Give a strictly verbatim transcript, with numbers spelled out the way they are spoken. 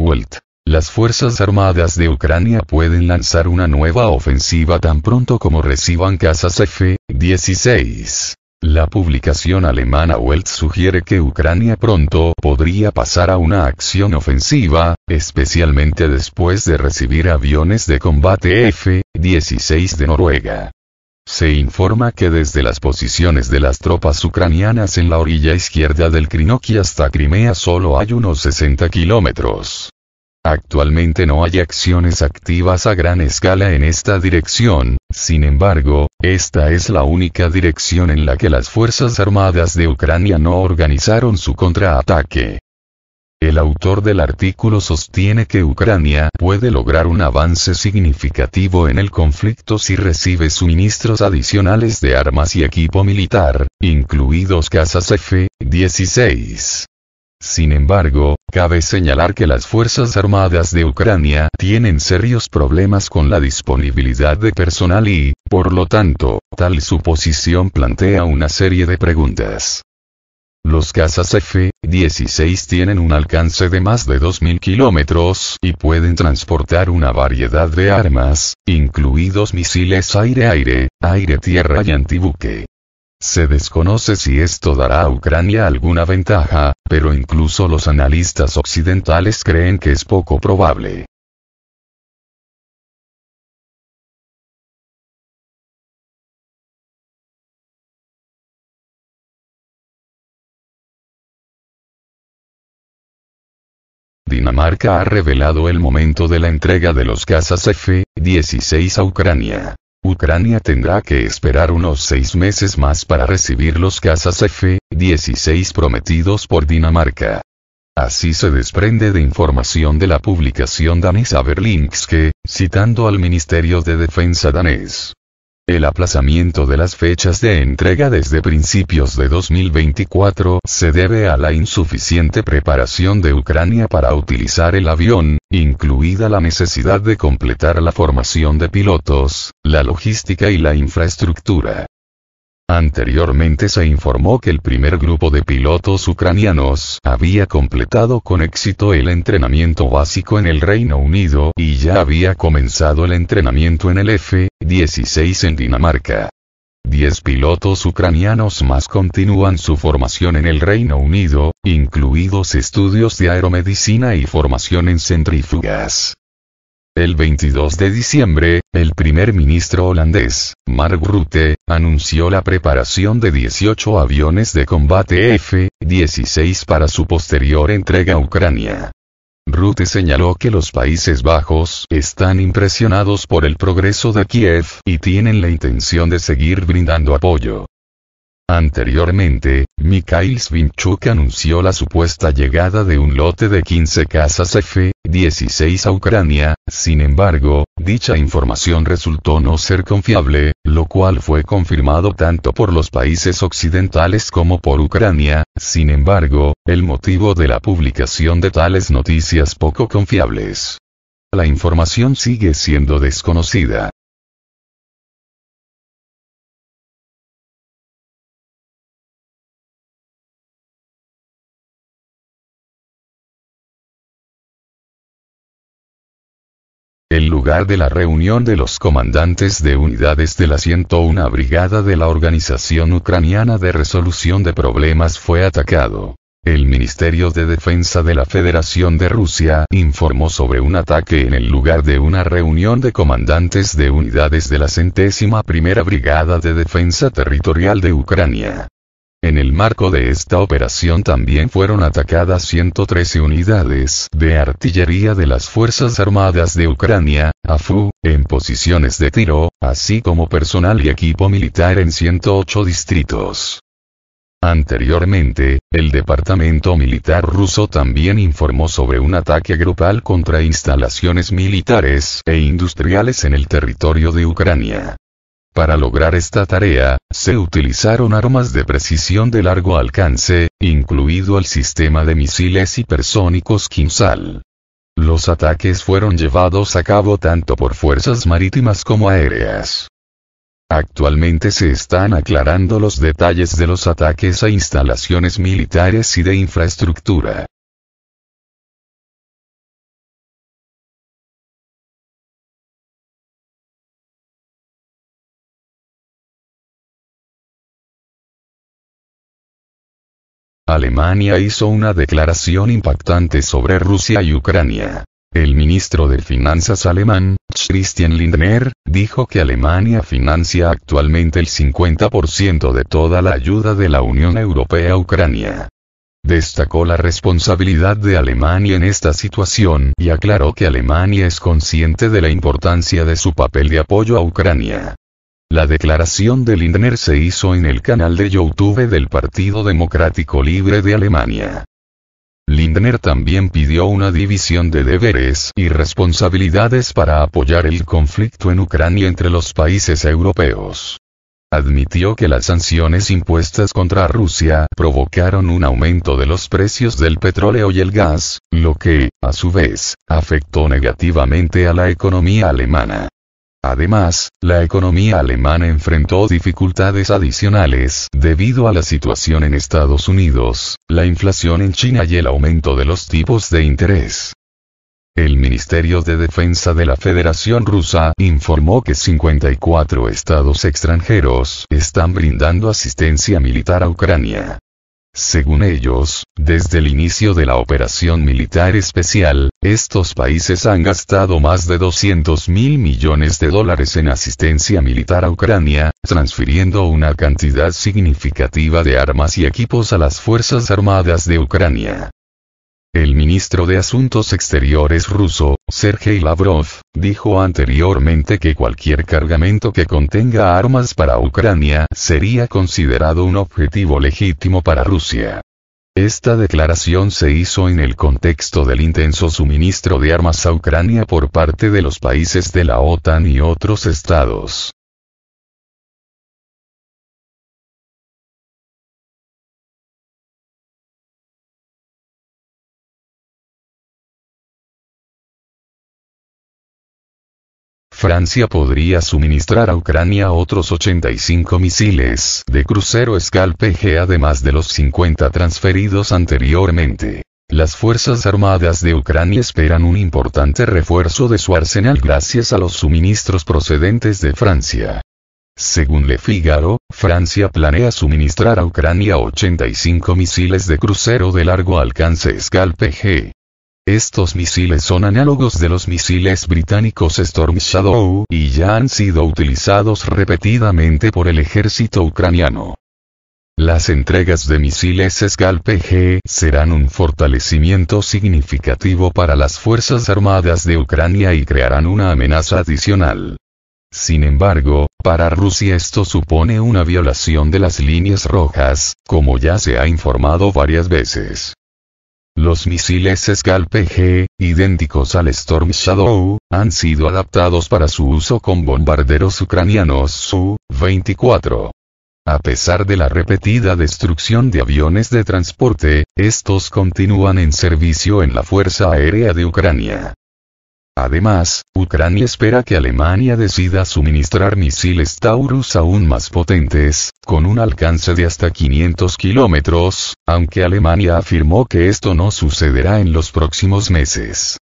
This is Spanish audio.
Welt. Las Fuerzas Armadas de Ucrania pueden lanzar una nueva ofensiva tan pronto como reciban cazas F dieciséis. La publicación alemana Welt sugiere que Ucrania pronto podría pasar a una acción ofensiva, especialmente después de recibir aviones de combate F dieciséis de Noruega. Se informa que desde las posiciones de las tropas ucranianas en la orilla izquierda del Krinoki hasta Crimea solo hay unos sesenta kilómetros. Actualmente no hay acciones activas a gran escala en esta dirección, sin embargo, esta es la única dirección en la que las Fuerzas Armadas de Ucrania no organizaron su contraataque. El autor del artículo sostiene que Ucrania puede lograr un avance significativo en el conflicto si recibe suministros adicionales de armas y equipo militar, incluidos cazas F dieciséis. Sin embargo, cabe señalar que las Fuerzas Armadas de Ucrania tienen serios problemas con la disponibilidad de personal y, por lo tanto, tal suposición plantea una serie de preguntas. Los cazas F dieciséis tienen un alcance de más de dos mil kilómetros y pueden transportar una variedad de armas, incluidos misiles aire-aire, aire-tierra y antibuque. Se desconoce si esto dará a Ucrania alguna ventaja, pero incluso los analistas occidentales creen que es poco probable. Dinamarca ha revelado el momento de la entrega de los cazas F dieciséis a Ucrania. Ucrania tendrá que esperar unos seis meses más para recibir los cazas F dieciséis prometidos por Dinamarca. Así se desprende de información de la publicación danesa Berlingske, citando al Ministerio de Defensa danés. El aplazamiento de las fechas de entrega desde principios de dos mil veinticuatro se debe a la insuficiente preparación de Ucrania para utilizar el avión, incluida la necesidad de completar la formación de pilotos, la logística y la infraestructura. Anteriormente se informó que el primer grupo de pilotos ucranianos había completado con éxito el entrenamiento básico en el Reino Unido y ya había comenzado el entrenamiento en el F dieciséis en Dinamarca. Diez pilotos ucranianos más continúan su formación en el Reino Unido, incluidos estudios de aeromedicina y formación en centrífugas. El veintidós de diciembre, el primer ministro holandés, Mark Rutte, anunció la preparación de dieciocho aviones de combate F dieciséis para su posterior entrega a Ucrania. Rutte señaló que los Países Bajos están impresionados por el progreso de Kiev y tienen la intención de seguir brindando apoyo. Anteriormente, Mikhail Svinchuk anunció la supuesta llegada de un lote de quince cazas F dieciséis a Ucrania, sin embargo, dicha información resultó no ser confiable, lo cual fue confirmado tanto por los países occidentales como por Ucrania. Sin embargo, el motivo de la publicación de tales noticias poco confiables. La información sigue siendo desconocida. El lugar de la reunión de los comandantes de unidades de la ciento una Brigada de la Organización Ucraniana de Resolución de Problemas fue atacado. El Ministerio de Defensa de la Federación de Rusia informó sobre un ataque en el lugar de una reunión de comandantes de unidades de la centésima primera Brigada de Defensa Territorial de Ucrania. En el marco de esta operación también fueron atacadas ciento trece unidades de artillería de las Fuerzas Armadas de Ucrania, A F U, en posiciones de tiro, así como personal y equipo militar en ciento ocho distritos. Anteriormente, el Departamento Militar ruso también informó sobre un ataque grupal contra instalaciones militares e industriales en el territorio de Ucrania. Para lograr esta tarea, se utilizaron armas de precisión de largo alcance, incluido el sistema de misiles hipersónicos Kinzhal. Los ataques fueron llevados a cabo tanto por fuerzas marítimas como aéreas. Actualmente se están aclarando los detalles de los ataques a instalaciones militares y de infraestructura. Alemania hizo una declaración impactante sobre Rusia y Ucrania. El ministro de Finanzas alemán, Christian Lindner, dijo que Alemania financia actualmente el cincuenta por ciento de toda la ayuda de la Unión Europea a Ucrania. Destacó la responsabilidad de Alemania en esta situación y aclaró que Alemania es consciente de la importancia de su papel de apoyo a Ucrania. La declaración de Lindner se hizo en el canal de YouTube del Partido Democrático Libre de Alemania. Lindner también pidió una división de deberes y responsabilidades para apoyar el conflicto en Ucrania entre los países europeos. Admitió que las sanciones impuestas contra Rusia provocaron un aumento de los precios del petróleo y el gas, lo que, a su vez, afectó negativamente a la economía alemana. Además, la economía alemana enfrentó dificultades adicionales debido a la situación en Estados Unidos, la inflación en China y el aumento de los tipos de interés. El Ministerio de Defensa de la Federación Rusa informó que cincuenta y cuatro estados extranjeros están brindando asistencia militar a Ucrania. Según ellos, desde el inicio de la operación militar especial, estos países han gastado más de doscientos mil millones de dólares en asistencia militar a Ucrania, transfiriendo una cantidad significativa de armas y equipos a las Fuerzas Armadas de Ucrania. El ministro de Asuntos Exteriores ruso, Sergei Lavrov, dijo anteriormente que cualquier cargamento que contenga armas para Ucrania sería considerado un objetivo legítimo para Rusia. Esta declaración se hizo en el contexto del intenso suministro de armas a Ucrania por parte de los países de la OTAN y otros estados. Francia podría suministrar a Ucrania otros ochenta y cinco misiles de crucero Scalp G además de los cincuenta transferidos anteriormente. Las Fuerzas Armadas de Ucrania esperan un importante refuerzo de su arsenal gracias a los suministros procedentes de Francia. Según Le Figaro, Francia planea suministrar a Ucrania ochenta y cinco misiles de crucero de largo alcance Scalp G. Estos misiles son análogos de los misiles británicos Storm Shadow y ya han sido utilizados repetidamente por el ejército ucraniano. Las entregas de misiles Scalp G serán un fortalecimiento significativo para las Fuerzas Armadas de Ucrania y crearán una amenaza adicional. Sin embargo, para Rusia esto supone una violación de las líneas rojas, como ya se ha informado varias veces. Los misiles Scalp G, idénticos al Storm Shadow, han sido adaptados para su uso con bombarderos ucranianos Su veinticuatro. A pesar de la repetida destrucción de aviones de transporte, estos continúan en servicio en la Fuerza Aérea de Ucrania. Además, Ucrania espera que Alemania decida suministrar misiles Taurus aún más potentes, con un alcance de hasta quinientos kilómetros, aunque Alemania afirmó que esto no sucederá en los próximos meses.